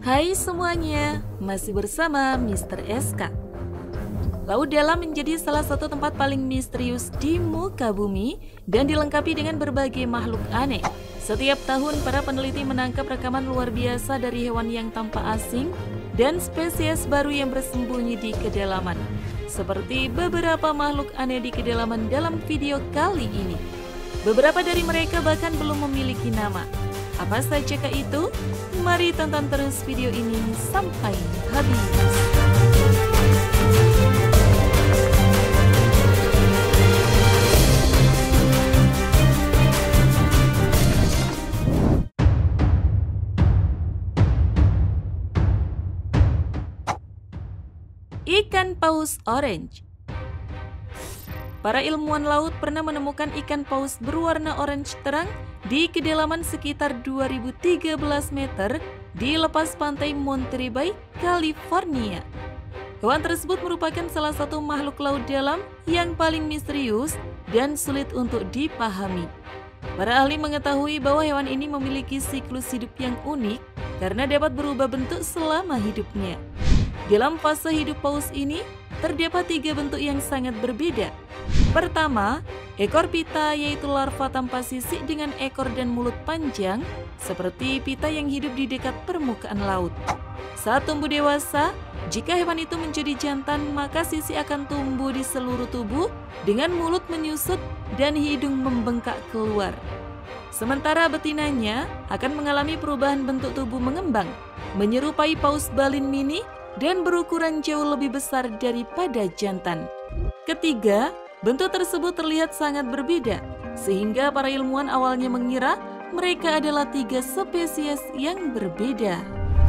Hai semuanya, masih bersama Mr. SK. Laut dalam menjadi salah satu tempat paling misterius di muka bumi dan dilengkapi dengan berbagai makhluk aneh. Setiap tahun para peneliti menangkap rekaman luar biasa dari hewan yang tampak asing dan spesies baru yang bersembunyi di kedalaman. Seperti beberapa makhluk aneh di kedalaman dalam video kali ini. Beberapa dari mereka bahkan belum memiliki nama. Apa sajakah itu? Mari tonton terus video ini sampai habis. Ikan paus orange. Para ilmuwan laut pernah menemukan ikan paus berwarna orange terang di kedalaman sekitar 2013 meter di lepas pantai Monterey Bay, California. Hewan tersebut merupakan salah satu makhluk laut dalam yang paling misterius dan sulit untuk dipahami. Para ahli mengetahui bahwa hewan ini memiliki siklus hidup yang unik karena dapat berubah bentuk selama hidupnya. Dalam fase hidup paus ini, terdapat 3 bentuk yang sangat berbeda. Pertama, ekor pita yaitu larva tanpa sisik dengan ekor dan mulut panjang seperti pita yang hidup di dekat permukaan laut. Saat tumbuh dewasa, jika hewan itu menjadi jantan maka sisik akan tumbuh di seluruh tubuh dengan mulut menyusut dan hidung membengkak keluar. Sementara betinanya akan mengalami perubahan bentuk tubuh mengembang, menyerupai paus balin mini dan berukuran jauh lebih besar daripada jantan. Ketiga, bentuk tersebut terlihat sangat berbeda, sehingga para ilmuwan awalnya mengira mereka adalah 3 spesies yang berbeda.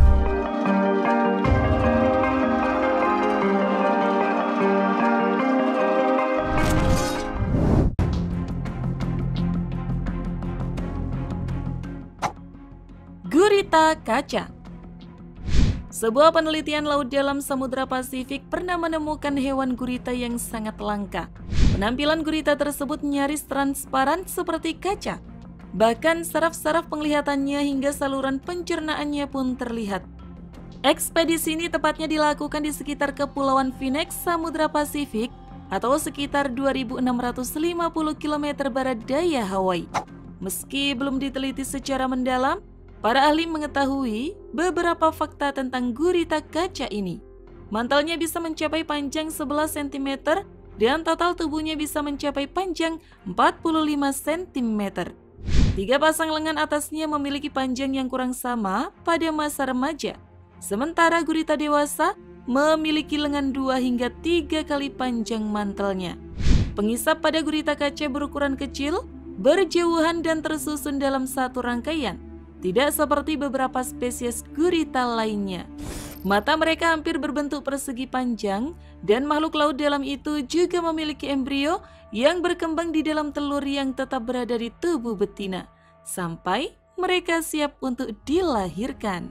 Gurita kaca. Sebuah penelitian laut dalam Samudra Pasifik pernah menemukan hewan gurita yang sangat langka. Penampilan gurita tersebut nyaris transparan seperti kaca. Bahkan saraf-saraf penglihatannya hingga saluran pencernaannya pun terlihat. Ekspedisi ini tepatnya dilakukan di sekitar Kepulauan Phoenix, Samudra Pasifik atau sekitar 2.650 km barat daya Hawaii. Meski belum diteliti secara mendalam, para ahli mengetahui beberapa fakta tentang gurita kaca ini. Mantelnya bisa mencapai panjang 11 cm dan total tubuhnya bisa mencapai panjang 45 cm. 3 pasang lengan atasnya memiliki panjang yang kurang sama pada masa remaja. Sementara gurita dewasa memiliki lengan 2 hingga 3 kali panjang mantelnya. Pengisap pada gurita kaca berukuran kecil, berjauhan dan tersusun dalam satu rangkaian. Tidak seperti beberapa spesies gurita lainnya. Mata mereka hampir berbentuk persegi panjang dan makhluk laut dalam itu juga memiliki embrio yang berkembang di dalam telur yang tetap berada di tubuh betina sampai mereka siap untuk dilahirkan.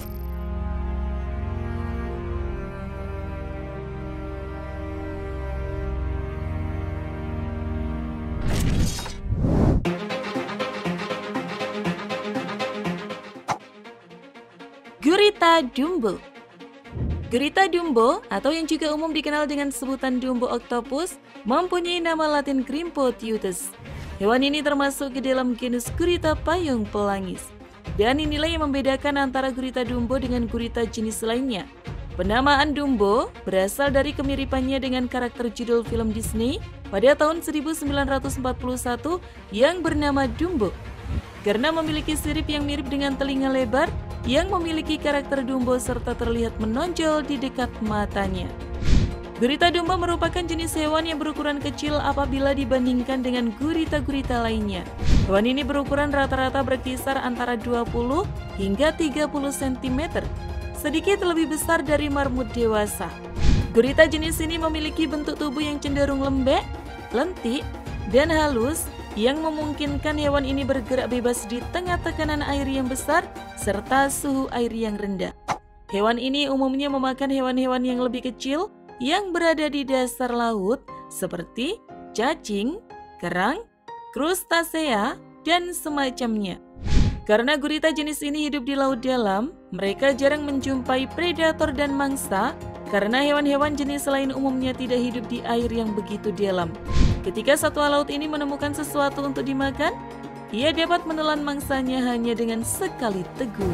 Gurita Dumbo. Gurita Dumbo atau yang juga umum dikenal dengan sebutan Dumbo octopus mempunyai nama latin Grimpoteuthus. Hewan ini termasuk ke dalam genus gurita payung pelangis. Dan inilah yang membedakan antara gurita Dumbo dengan gurita jenis lainnya. Penamaan Dumbo berasal dari kemiripannya dengan karakter judul film Disney pada tahun 1941 yang bernama Dumbo. Karena memiliki sirip yang mirip dengan telinga lebar yang memiliki karakter Dumbo serta terlihat menonjol di dekat matanya. Gurita Dumbo merupakan jenis hewan yang berukuran kecil apabila dibandingkan dengan gurita-gurita lainnya. Hewan ini berukuran rata-rata berkisar antara 20 hingga 30 cm, sedikit lebih besar dari marmut dewasa. Gurita jenis ini memiliki bentuk tubuh yang cenderung lembek, lentik, dan halus yang memungkinkan hewan ini bergerak bebas di tengah tekanan air yang besar serta suhu air yang rendah. Hewan ini umumnya memakan hewan-hewan yang lebih kecil yang berada di dasar laut seperti cacing, kerang, krustasea, dan semacamnya. Karena gurita jenis ini hidup di laut dalam, mereka jarang menjumpai predator dan mangsa karena hewan-hewan jenis lain umumnya tidak hidup di air yang begitu dalam. Ketika satwa laut ini menemukan sesuatu untuk dimakan, ia dapat menelan mangsanya hanya dengan sekali tegur.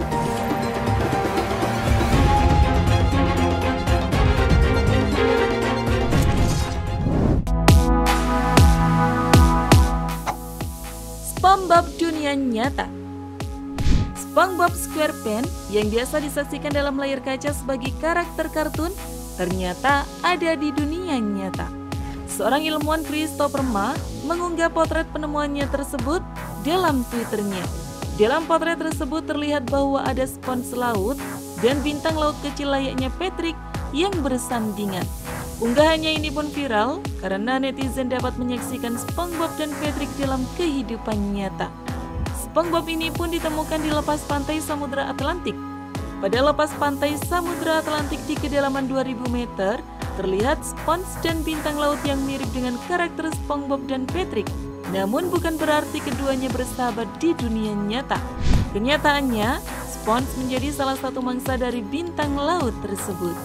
SpongeBob dunia nyata. SpongeBob SquarePants yang biasa disaksikan dalam layar kaca sebagai karakter kartun ternyata ada di dunia nyata. Seorang ilmuwan Christopher Ma mengunggah potret penemuannya tersebut dalam Twitternya. Dalam potret tersebut terlihat bahwa ada spons laut dan bintang laut kecil layaknya Patrick yang bersandingan. Unggahannya ini pun viral karena netizen dapat menyaksikan SpongeBob dan Patrick dalam kehidupan nyata. SpongeBob ini pun ditemukan di lepas pantai Samudra Atlantik. Pada lepas pantai Samudra Atlantik di kedalaman 2000 meter, terlihat spons dan bintang laut yang mirip dengan karakter SpongeBob dan Patrick. Namun bukan berarti keduanya bersahabat di dunia nyata. Kenyataannya, spons menjadi salah satu mangsa dari bintang laut tersebut.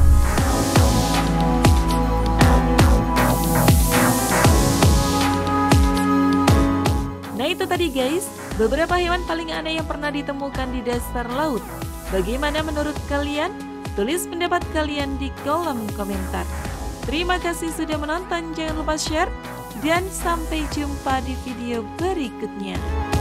Nah itu tadi guys, beberapa hewan paling aneh yang pernah ditemukan di dasar laut. Bagaimana menurut kalian? Tulis pendapat kalian di kolom komentar. Terima kasih sudah menonton, jangan lupa share, dan sampai jumpa di video berikutnya.